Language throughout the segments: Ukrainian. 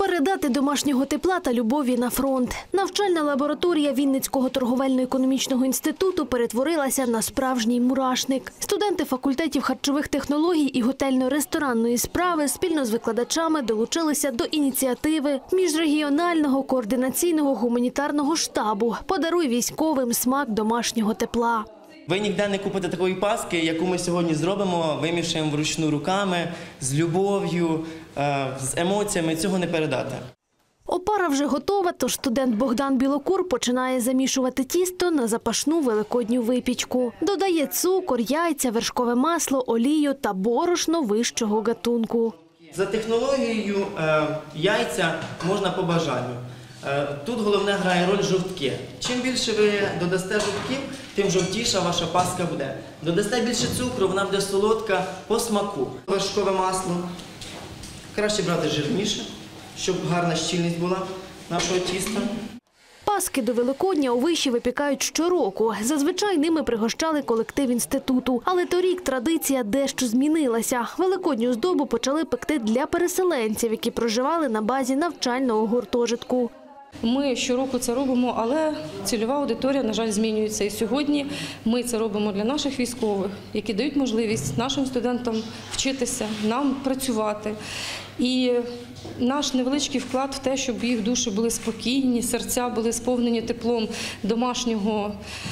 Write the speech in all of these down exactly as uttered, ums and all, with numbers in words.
Передати домашнього тепла та любові на фронт. Навчальна лабораторія Вінницького торговельно-економічного інституту перетворилася на справжній мурашник. Студенти факультетів харчових технологій і готельно-ресторанної справи спільно з викладачами долучилися до ініціативи міжрегіонального координаційного гуманітарного штабу «Подаруй військовим смак домашнього тепла». Ви ніде не купите такої паски, яку ми сьогодні зробимо, вимішуємо вручну руками, з любов'ю, з емоціями. Цього не передати. Опара вже готова, тож студент Богдан Білокур починає замішувати тісто на запашну великодню випічку. Додає цукор, яйця, вершкове масло, олію та борошно вищого гатунку. За технологією яйця можна по бажанню. Тут головне грає роль жовтки. Чим більше ви додасте жовтків, тим жовтіша ваша паска буде. Додасте більше цукру, вона буде солодка по смаку. Вершкове масло. Краще брати жирніше, щоб гарна щільність була нашого тіста. Паски до Великодня у виші випікають щороку. Зазвичай ними пригощали колектив інституту. Але торік традиція дещо змінилася. Великодню здобу почали пекти для переселенців, які проживали на базі навчального гуртожитку. Ми щороку це робимо, але цільова аудиторія, на жаль, змінюється. І сьогодні ми це робимо для наших військових, які дають можливість нашим студентам вчитися, нам працювати. І наш невеличкий вклад в те, щоб їх душі були спокійні, серця були сповнені теплом домашнього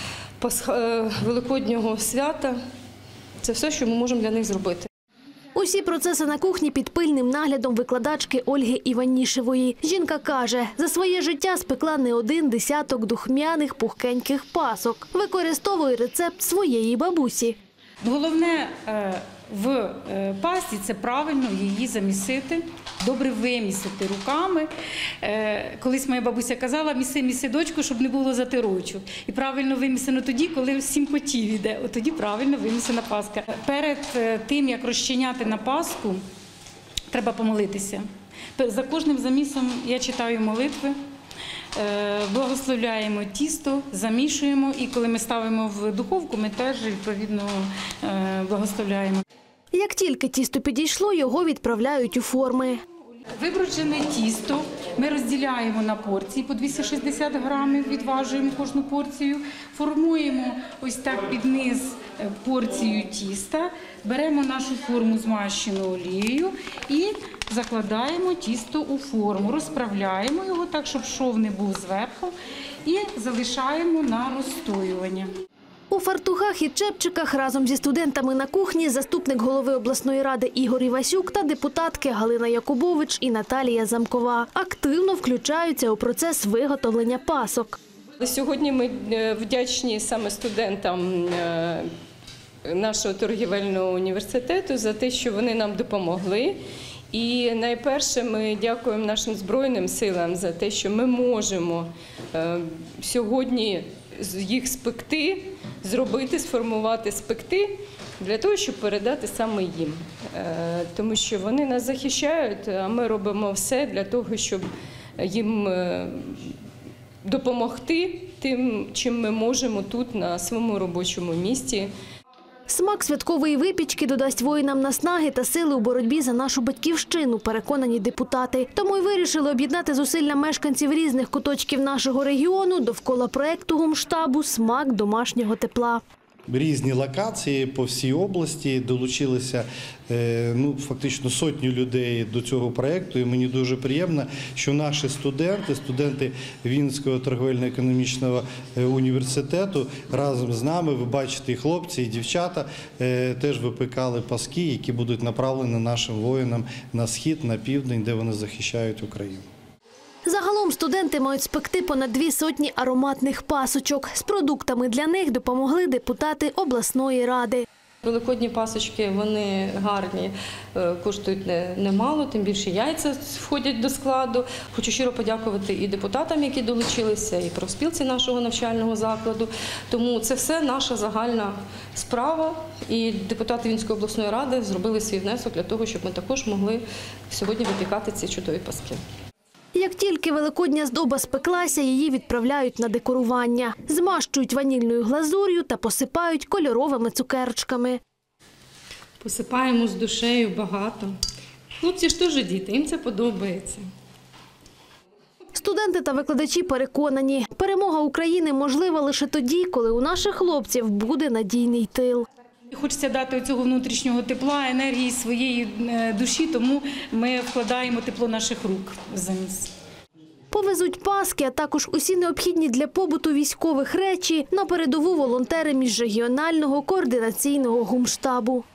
великоднього свята – це все, що ми можемо для них зробити. Усі процеси на кухні під пильним наглядом викладачки Ольги Іванішевої. Жінка каже, за своє життя спекла не один десяток духмяних пухкеньких пасок. Використовує рецепт своєї бабусі. Головне в пасті – це правильно її замісити, добре вимісити руками. Колись моя бабуся казала, міси, міси, дочку, щоб не було затирочок. І правильно вимісено тоді, коли сім потів йде. От тоді правильно вимісена паска. Перед тим, як розчиняти на паску, треба помолитися. За кожним замісом я читаю молитви. Благословляємо тісто, замішуємо, і коли ми ставимо в духовку, ми теж, відповідно, благословляємо. Як тільки тісто підійшло, його відправляють у форми. Вибручене тісто ми розділяємо на порції, по двісті шістдесят грамів відважуємо кожну порцію, формуємо ось так під низ порцію тіста, беремо нашу форму змащену олією і закладаємо тісто у форму, розправляємо його так, щоб шов не був зверху, і залишаємо на розстоювання. У фартухах і чепчиках разом зі студентами на кухні заступник голови обласної ради Ігор Івасюк та депутатки Галина Якубович і Наталія Замкова активно включаються у процес виготовлення пасок. Сьогодні ми вдячні саме студентам нашого торгівельного університету за те, що вони нам допомогли. І найперше ми дякуємо нашим Збройним силам за те, що ми можемо сьогодні їх спекти, зробити, сформувати, спекти, для того, щоб передати саме їм. Тому що вони нас захищають, а ми робимо все для того, щоб їм допомогти тим, чим ми можемо тут, на своєму робочому місці. Смак святкової випічки додасть воїнам наснаги та сили у боротьбі за нашу батьківщину, переконані депутати. Тому й вирішили об'єднати зусилля мешканців різних куточків нашого регіону довкола проєкту гумштабу «Смак домашнього тепла». Різні локації по всій області, долучилися ну, фактично сотні людей до цього проєкту. І мені дуже приємно, що наші студенти, студенти Вінницького торговельно-економічного університету разом з нами, ви бачите, і хлопці, і дівчата теж випекали паски, які будуть направлені нашим воїнам на схід, на південь, де вони захищають Україну. Загалом студенти мають спекти понад дві сотні ароматних пасочок. З продуктами для них допомогли депутати обласної ради. Великодні пасочки, вони гарні, коштують немало, тим більше яйця входять до складу. Хочу щиро подякувати і депутатам, які долучилися, і профспілці нашого навчального закладу. Тому це все наша загальна справа, і депутати Вінницької обласної ради зробили свій внесок для того, щоб ми також могли сьогодні випікати ці чудові паски. Як тільки великодня здоба спеклася, її відправляють на декорування. Змащують ванільною глазур'ю та посипають кольоровими цукерочками. Посипаємо з душею багато. Хлопці ж теж діти, їм це подобається. Студенти та викладачі переконані, перемога України можлива лише тоді, коли у наших хлопців буде надійний тил. Хочеться дати цього внутрішнього тепла, енергії своєї душі, тому ми вкладаємо тепло наших рук в заміс. Повезуть паски, а також усі необхідні для побуту військових речі на передову волонтери міжрегіонального координаційного гумштабу.